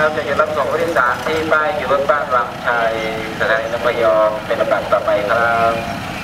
ครับจะรับส่งผู้โดยสารที่ป้ายอยู่บนบ้านวังชัยสถานีนพยอมเป็นลำดับต่อไปครับ